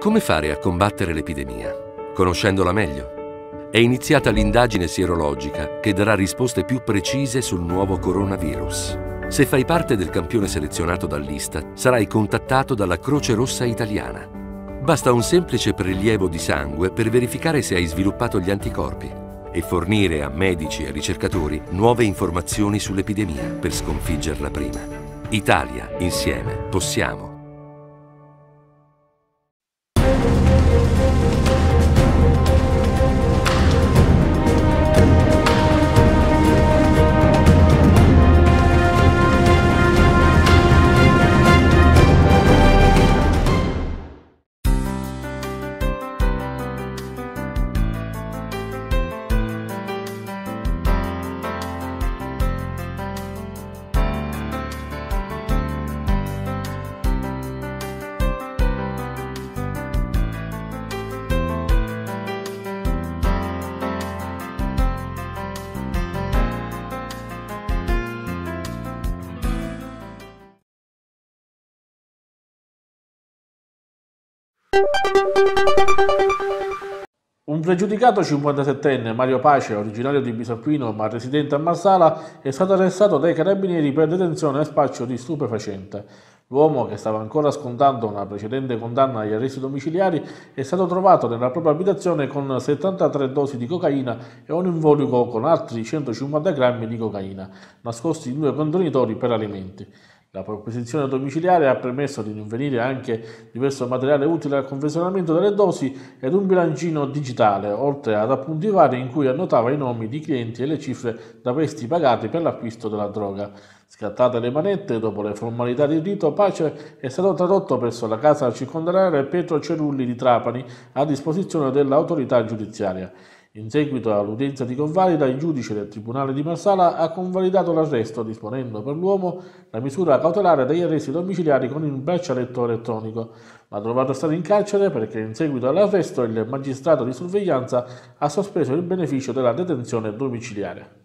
Come fare a combattere l'epidemia? Conoscendola meglio? È iniziata l'indagine sierologica che darà risposte più precise sul nuovo coronavirus. Se fai parte del campione selezionato dall'Istat, sarai contattato dalla Croce Rossa Italiana. Basta un semplice prelievo di sangue per verificare se hai sviluppato gli anticorpi e fornire a medici e ricercatori nuove informazioni sull'epidemia per sconfiggerla prima. Italia, insieme, possiamo. Un pregiudicato 57enne, Mario Pace, originario di Bisacquino ma residente a Marsala, è stato arrestato dai carabinieri per detenzione e spaccio di stupefacente. L'uomo, che stava ancora scontando una precedente condanna agli arresti domiciliari, è stato trovato nella propria abitazione con 73 dosi di cocaina e un involucro con altri 150 grammi di cocaina, nascosti in 2 contenitori per alimenti. La perquisizione domiciliare ha permesso di rinvenire anche diverso materiale utile al confezionamento delle dosi ed un bilancino digitale, oltre ad appunti vari in cui annotava i nomi di clienti e le cifre da questi pagati per l'acquisto della droga. Scattate le manette, dopo le formalità di rito, Pace è stato tradotto presso la casa circondariale Pietro Cerulli di Trapani a disposizione dell'autorità giudiziaria. In seguito all'udienza di convalida, il giudice del Tribunale di Marsala ha convalidato l'arresto, disponendo per l'uomo la misura cautelare degli arresti domiciliari con il braccialetto elettronico, ma dovrà restare in carcere perché in seguito all'arresto il magistrato di sorveglianza ha sospeso il beneficio della detenzione domiciliare.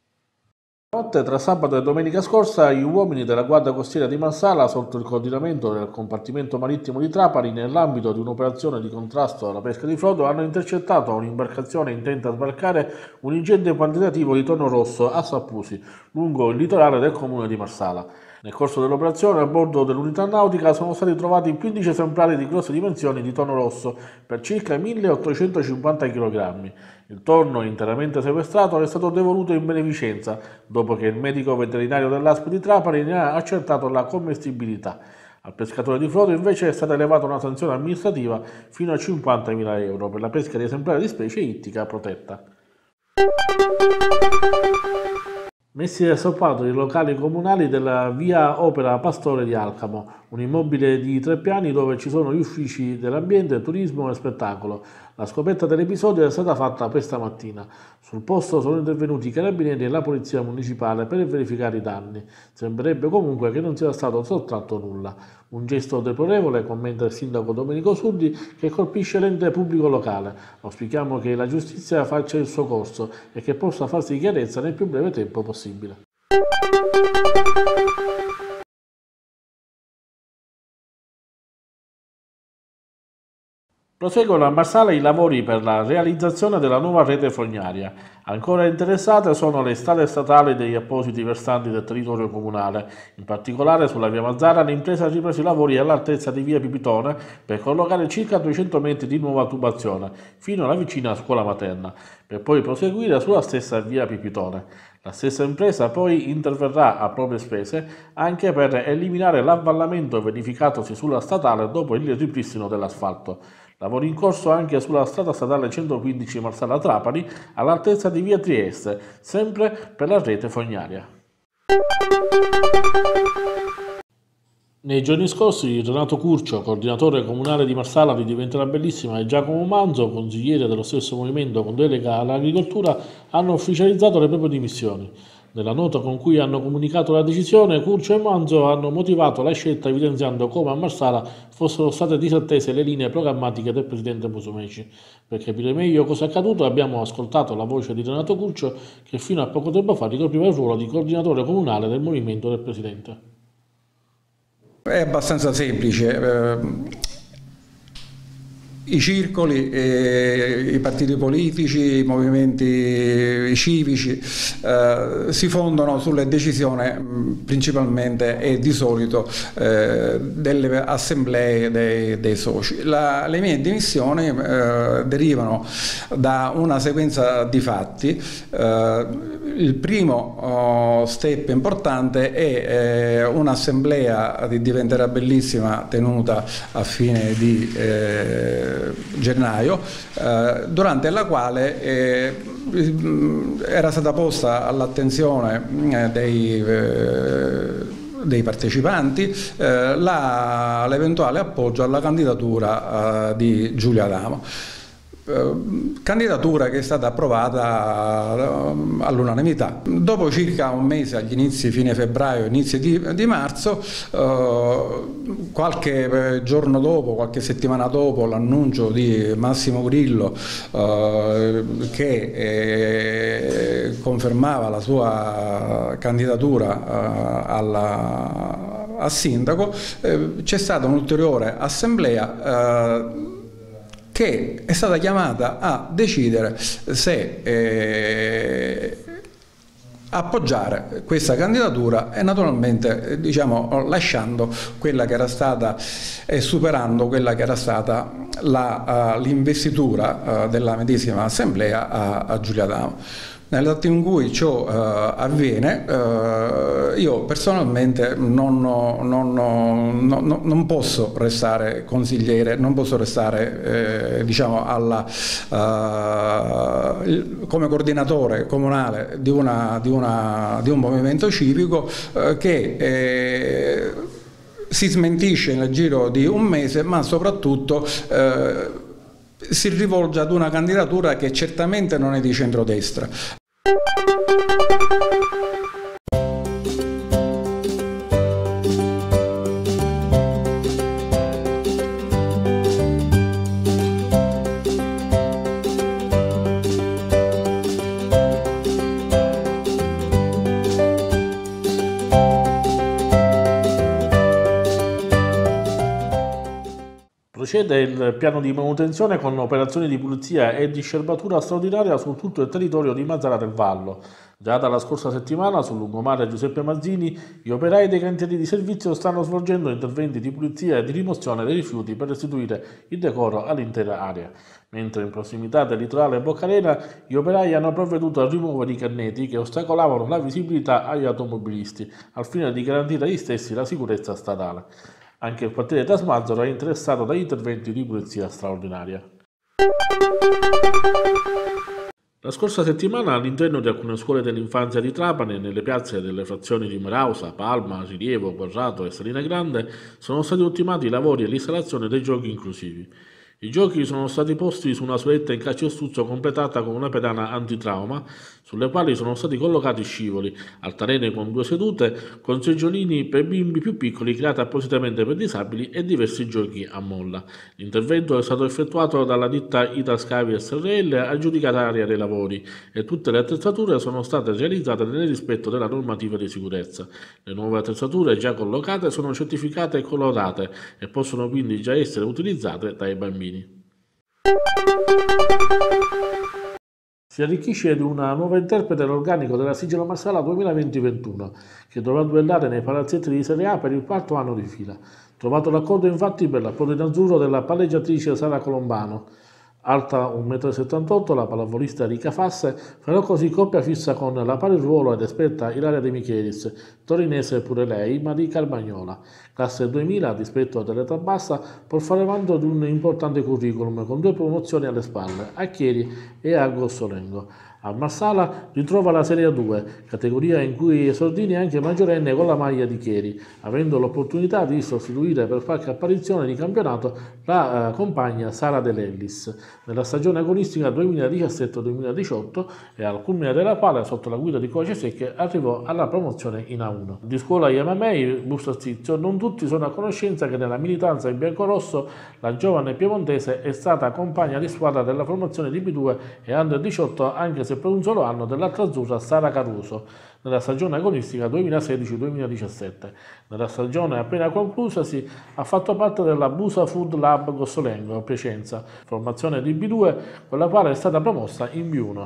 Notte tra sabato e domenica scorsa, gli uomini della Guardia Costiera di Marsala, sotto il coordinamento del compartimento marittimo di Trapani, nell'ambito di un'operazione di contrasto alla pesca di frodo, hanno intercettato un'imbarcazione intenta a sbarcare un ingente quantitativo di tonno rosso a Sappusi, lungo il litorale del comune di Marsala. Nel corso dell'operazione, a bordo dell'unità nautica, sono stati trovati 15 esemplari di grosse dimensioni di tonno rosso per circa 1850 kg. Il tonno, interamente sequestrato, è stato devoluto in beneficenza, dopo che il medico veterinario dell'ASP di Trapani ne ha accertato la commestibilità. Al pescatore di frodo invece è stata elevata una sanzione amministrativa fino a 50.000 euro per la pesca di esemplari di specie ittica protetta. Messi a soppalco i locali comunali della via Opera Pastore di Alcamo, un immobile di 3 piani dove ci sono gli uffici dell'ambiente, turismo e spettacolo. La scoperta dell'episodio è stata fatta questa mattina. Sul posto sono intervenuti i carabinieri e la polizia municipale per verificare i danni. Sembrerebbe comunque che non sia stato sottratto nulla. Un gesto deplorevole, commenta il sindaco Domenico Suddi, che colpisce l'ente pubblico locale. Auspichiamo che la giustizia faccia il suo corso e che possa farsi chiarezza nel più breve tempo possibile. Proseguono a Marsala i lavori per la realizzazione della nuova rete fognaria. Ancora interessate sono le strade statali degli appositi versanti del territorio comunale. In particolare sulla via Mazzara l'impresa ha ripreso i lavori all'altezza di via Pipitone per collocare circa 200 metri di nuova tubazione fino alla vicina scuola materna, per poi proseguire sulla stessa via Pipitone. La stessa impresa poi interverrà a proprie spese anche per eliminare l'avvallamento verificatosi sulla statale dopo il ripristino dell'asfalto. Lavori in corso anche sulla strada statale 115 Marsala-Trapani all'altezza di via Trieste, sempre per la rete fognaria. Nei giorni scorsi Renato Curcio, coordinatore comunale di Marsala di Diventerà Bellissima, e Giacomo Manzo, consigliere dello stesso movimento con delega all'agricoltura, hanno ufficializzato le proprie dimissioni. Nella nota con cui hanno comunicato la decisione, Curcio e Manzo hanno motivato la scelta evidenziando come a Marsala fossero state disattese le linee programmatiche del presidente Musumeci. Per capire meglio cosa è accaduto abbiamo ascoltato la voce di Renato Curcio, che fino a poco tempo fa ricopriva il ruolo di coordinatore comunale del movimento del presidente. È abbastanza semplice. I circoli, i partiti politici, i movimenti civici si fondano sulle decisioni principalmente e di solito delle assemblee dei soci. Le mie dimissioni derivano da una sequenza di fatti. Il primo step importante è un'assemblea che diventerà bellissima tenuta a fine di gennaio, durante la quale era stata posta all'attenzione dei partecipanti l'eventuale appoggio alla candidatura di Giulia Adamo. Candidatura che è stata approvata all'unanimità. Dopo circa un mese, agli inizi, fine febbraio, inizi di marzo, qualche giorno dopo, qualche settimana dopo l'annuncio di Massimo Grillo che confermava la sua candidatura a sindaco, c'è stata un'ulteriore assemblea che è stata chiamata a decidere se appoggiare questa candidatura e naturalmente lasciando quella che era stata e superando quella che era stata l'investitura della medesima assemblea a Giulia Adamo. Nell'atto in cui ciò avviene, io personalmente non posso restare consigliere, non posso restare come coordinatore comunale di un movimento civico che si smentisce nel giro di un mese, ma soprattutto si rivolge ad una candidatura che certamente non è di centrodestra. Procede il piano di manutenzione con operazioni di pulizia e di scerbatura straordinaria su tutto il territorio di Mazara del Vallo. Già dalla scorsa settimana sul lungomare Giuseppe Mazzini gli operai dei cantieri di servizio stanno svolgendo interventi di pulizia e di rimozione dei rifiuti per restituire il decoro all'intera area. Mentre in prossimità del litorale Boccalena gli operai hanno provveduto a rimuovere i canneti che ostacolavano la visibilità agli automobilisti al fine di garantire agli stessi la sicurezza stradale. Anche il quartiere Trasmazzaro è interessato dagli interventi di pulizia straordinaria. La scorsa settimana all'interno di alcune scuole dell'infanzia di Trapani e nelle piazze delle frazioni di Merausa, Palma, Rilievo, Corrato e Salina Grande sono stati ultimati i lavori e l'installazione dei giochi inclusivi. I giochi sono stati posti su una soletta in calcestruzzo completata con una pedana antitrauma, sulle quali sono stati collocati scivoli, altalene con 2 sedute, con seggiolini per bimbi più piccoli creati appositamente per disabili e diversi giochi a molla. L'intervento è stato effettuato dalla ditta Italscavi SRL, aggiudicataria dei lavori, e tutte le attrezzature sono state realizzate nel rispetto della normativa di sicurezza. Le nuove attrezzature già collocate sono certificate e collaudate e possono quindi già essere utilizzate dai bambini. Si arricchisce di una nuova interprete l'organico della Sigillo Marsala 2020-21, che dovrà duellare nei palazzetti di Serie A per il 4º anno di fila. Trovato l'accordo infatti per l'approdo in azzurro della palleggiatrice Sara Colombano. Alta 1,78 m, la pallavolista Rica Fasse farà così coppia fissa con la pari ruolo ed esperta Ilaria De Michelis, torinese pure lei, ma di Carmagnola. Classe 2000, a dispetto dell'età bassa, può fare vanto di un importante curriculum con 2 promozioni alle spalle, a Chieri e a Gossolengo. A Marsala ritrova la Serie A2, categoria in cui esordini anche maggiorenne con la maglia di Chieri, avendo l'opportunità di sostituire per qualche apparizione di campionato la compagna Sara De Lellis, nella stagione agonistica 2017-2018 e al culmine della quale, sotto la guida di Coace Secche, arrivò alla promozione in A1. Di scuola Iamamei, Busto Stizio, non tutti sono a conoscenza che nella militanza in biancorosso la giovane piemontese è stata compagna di squadra della formazione di B2 e Under 18, anche se mese per un solo anno dell'altrazzurra Sara Caruso nella stagione agonistica 2016-2017. Nella stagione appena conclusasi ha fatto parte della Busa Food Lab Gossolengo a Piacenza, formazione di B2 con la quale è stata promossa in B1.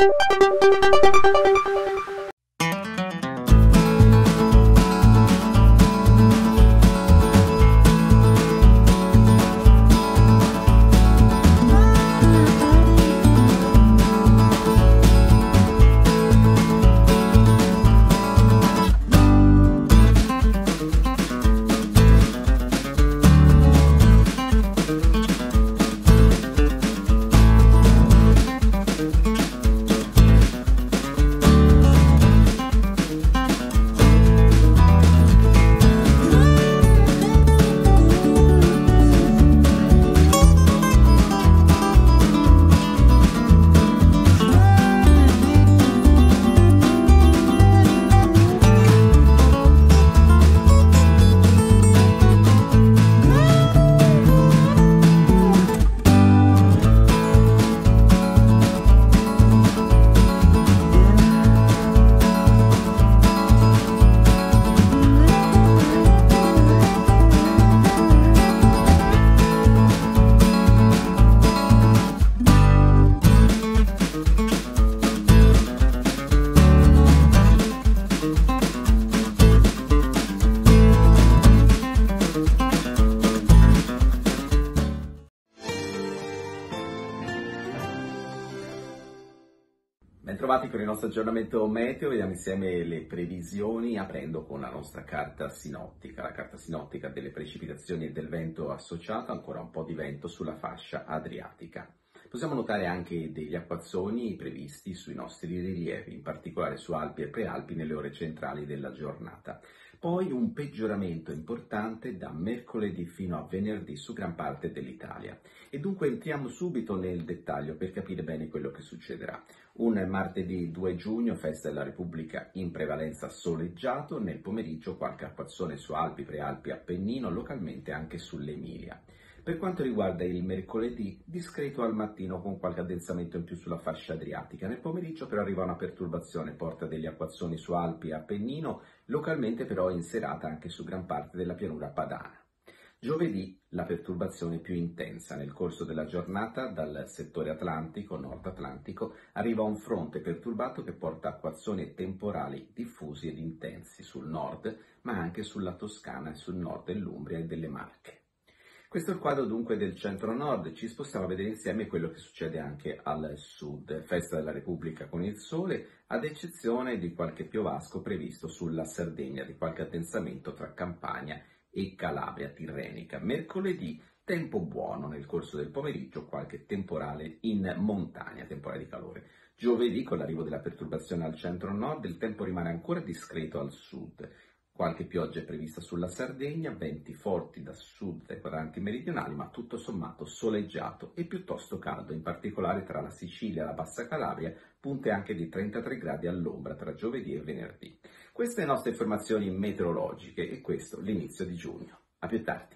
Bentrovati con il nostro aggiornamento meteo, vediamo insieme le previsioni aprendo con la nostra carta sinottica, la carta sinottica delle precipitazioni e del vento associato, ancora un po' di vento sulla fascia adriatica. Possiamo notare anche degli acquazzoni previsti sui nostri rilievi, in particolare su Alpi e Prealpi nelle ore centrali della giornata. Poi un peggioramento importante da mercoledì fino a venerdì su gran parte dell'Italia. E dunque entriamo subito nel dettaglio per capire bene quello che succederà. Un martedì 2 giugno, festa della Repubblica in prevalenza soleggiato, nel pomeriggio qualche acquazzone su Alpi, Prealpi, Appennino, localmente anche sull'Emilia. Per quanto riguarda il mercoledì, discreto al mattino con qualche addensamento in più sulla fascia adriatica. Nel pomeriggio però arriva una perturbazione, porta degli acquazzoni su Alpi e Appennino, localmente però in serata anche su gran parte della pianura padana. Giovedì la perturbazione più intensa. Nel corso della giornata dal settore atlantico, nord atlantico, arriva un fronte perturbato che porta acquazzoni e temporali diffusi ed intensi sul nord, ma anche sulla Toscana e sul nord dell'Umbria e delle Marche. Questo è il quadro dunque del centro-nord, ci spostiamo a vedere insieme quello che succede anche al sud. Festa della Repubblica con il sole, ad eccezione di qualche piovasco previsto sulla Sardegna, di qualche addensamento tra Campania e Calabria tirrenica. Mercoledì tempo buono nel corso del pomeriggio, qualche temporale in montagna, temporale di calore. Giovedì con l'arrivo della perturbazione al centro-nord il tempo rimane ancora discreto al sud. Qualche pioggia è prevista sulla Sardegna, venti forti da sud dai quadranti meridionali, ma tutto sommato soleggiato e piuttosto caldo, in particolare tra la Sicilia e la Bassa Calabria, punte anche di 33 gradi all'ombra tra giovedì e venerdì. Queste le nostre informazioni meteorologiche e questo l'inizio di giugno. A più tardi.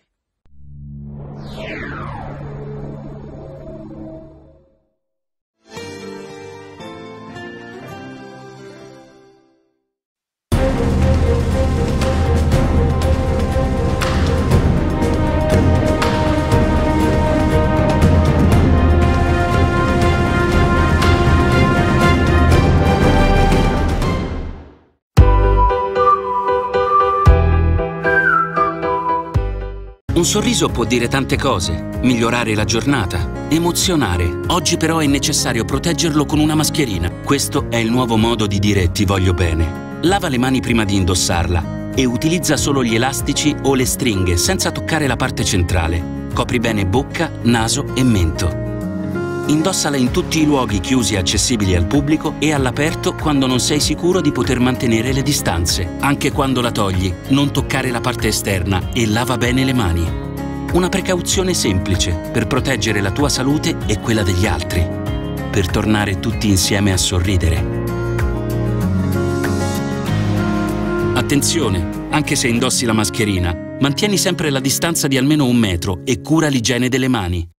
Un sorriso può dire tante cose, migliorare la giornata, emozionare. Oggi però è necessario proteggerlo con una mascherina. Questo è il nuovo modo di dire ti voglio bene. Lava le mani prima di indossarla e utilizza solo gli elastici o le stringhe senza toccare la parte centrale. Copri bene bocca, naso e mento. Indossala in tutti i luoghi chiusi e accessibili al pubblico e all'aperto quando non sei sicuro di poter mantenere le distanze. Anche quando la togli, non toccare la parte esterna e lava bene le mani. Una precauzione semplice per proteggere la tua salute e quella degli altri. Per tornare tutti insieme a sorridere. Attenzione, anche se indossi la mascherina, mantieni sempre la distanza di almeno 1 metro e cura l'igiene delle mani.